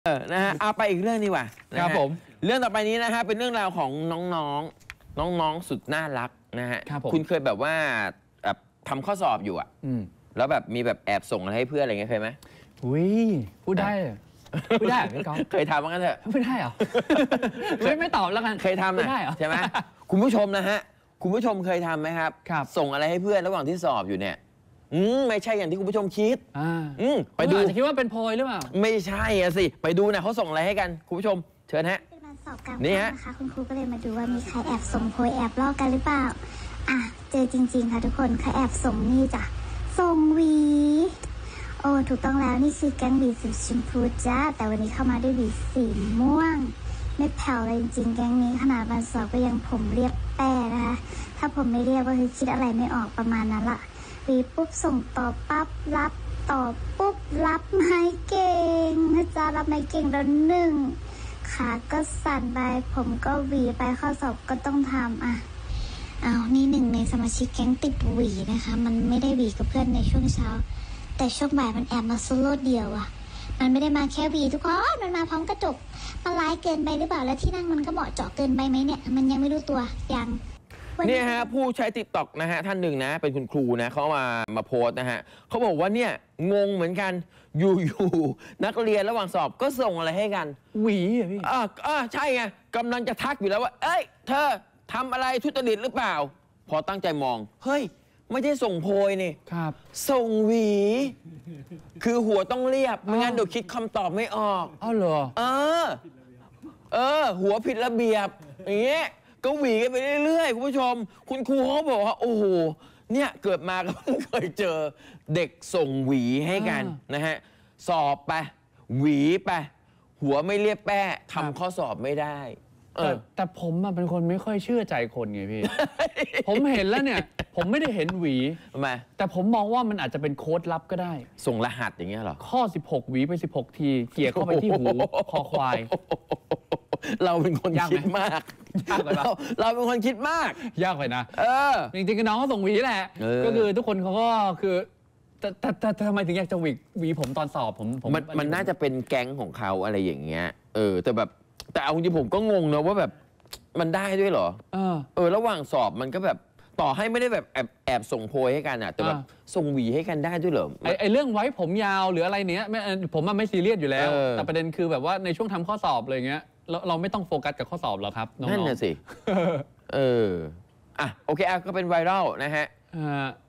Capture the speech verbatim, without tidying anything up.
เออนะฮะเอาไปอีกเรื่องดีกว่าครับผมเรื่องต่อไปนี้นะฮะเป็นเรื่องราวของน้องๆน้องๆสุดน่ารักนะฮะคุณเคยแบบว่าแบบทำข้อสอบอยู่อ่ะแล้วแบบมีแบบแอบส่งอะไรให้เพื่อนอะไรเงี้ยเคยไหมอุ้ยพูดได้พูดได้พี่ก๊อฟเคยทำมั้งกันเถอะพูดได้เหรอไม่ไม่ตอบแล้วกันเคยทำนะใช่ไหมคุณผู้ชมนะฮะคุณผู้ชมเคยทำไหมครับส่งอะไรให้เพื่อนระหว่างที่สอบอยู่เนี่ยอืมไม่ใช่อย่างที่คุณผู้ชมคิดอ่าอืมไปดูจะคิดว่าเป็นโพยหรือเปล่าไม่ใช่อะสิไปดูนะเขาส่งอะไรให้กันคุณผู้ชมเชิญฮะนี่ฮะนะคะคุณครูก็เลยมาดูว่ามีใครแอบส่งโพยแอบลอกกันหรือเปล่าอ่ะเจอจริงๆค่ะทุกคนใครแอบส่งนี่จ้ะส่งหวีโอ้ถูกต้องแล้วนี่คือแก๊งหวีสีชมพูจ้าแต่วันนี้เข้ามาด้วยหวีสีม่วงไม่แผ่วเลยจริงๆแก๊งนี้ขนาดวันสอบก็ยังผมเรียบแป้นะคะถ้าผมไม่เรียบก็คือคิดอะไรไม่ออกประมาณนั้นละวีปุ๊บส่งต่อปั๊บรับต่อปุ๊บรับไม่เก่งนะจ๊ะรับไม่เก่งแล้วหนึ่งขาก็สั่นไปผมก็หวีไปข้อสอบก็ต้องทำอ่ะเอานี่หนึ่งในสมาชิกแก๊งติดหวีนะคะมันไม่ได้หวีกับเพื่อนในช่วงเช้าแต่ช่วงบ่ายมันแอบมาโซโล่เดียวอ่ะมันไม่ได้มาแค่หวีทุกคนมันมาพร้อมกระจกมันร้ายเกินไปหรือเปล่าแล้วที่นั่งมันก็เหมาะเจาะเกินไปไหมเนี่ยมันยังไม่รู้ตัวยังเนี่ยฮะผู้ใช้ ติ๊กต็อก นะฮะท่านหนึ่งนะเป็นคุณครูนะเขามามาโพสต์นะฮะเขาบอกว่าเนี่ยงงเหมือนกันอยู่ๆนักเรียนระหว่างสอบก็ส่งอะไรให้กันหวีอ่ะพี่อ่าอ่าใช่ไงกำลังจะทักอยู่แล้วว่าเอ้ยเธอทำอะไรทุจริตหรือเปล่าพอตั้งใจมองเฮ้ยไม่ใช่ส่งโพยนี่ครับส่งหวีคือหัวต้องเรียบไม่งั้นเดี๋ยวคิดคำตอบไม่ออกอ้าวเหรอเออเออหัวผิดระเบียบอย่างเงี้ยก็หวีกันไปเรื่อยๆคุณผู้ชมคุณครูเขาบอกว่าโอ้โหเนี่ยเกิดมาก็เพิ่งเคยเจอเด็กส่งหวีให้กันนะฮะสอบไปหวีไปหัวไม่เรียบแป้ทำข้อสอบไม่ได้แต่แต่ผมเป็นคนไม่ค่อยเชื่อใจคนไงพี่ ผมเห็นแล้วเนี่ยผมไม่ได้เห็นหวีมาแต่ผมมองว่ามันอาจจะเป็นโค้ดลับก็ได้ส่งรหัสอย่างเงี้ยหรอข้อสิบหกหวีไปสิบหกทีเกี่ยเข้าไปที่หูคอควายเราเป็นคนคิดมากยากไปเราเราเป็นคนคิดมากยากไปนะเออจริงๆก็น้องเขาส่งหวีแหละก็คือทุกคนเขาก็คือแต่แต่แต่ทำไมถึงอยากจะหวีหวีผมตอนสอบผมมันมันน่าจะเป็นแก๊งของเขาอะไรอย่างเงี้ยเออแต่แบบแต่เอาจริงผมก็งงนะว่าแบบมันได้ด้วยเหรอเออเออระหว่างสอบมันก็แบบต่อให้ไม่ได้แบบแอบแอบส่งโพยให้กันอ่ะแต่แบบส่งหวีให้กันได้ด้วยเหรอไอไอเรื่องไว้ผมยาวหรืออะไรเนี้ยไม่ผมมันไม่ซีเรียสอยู่แล้วแต่ประเด็นคือแบบว่าในช่วงทำข้อสอบอะไรเงี้ยเราเราไม่ต้องโฟกัสกับข้อสอบหรอกครับน้องๆนั่นน่ะสิเอออ่ะโอเคอ่ะก็เป็นไวรัลนะฮะ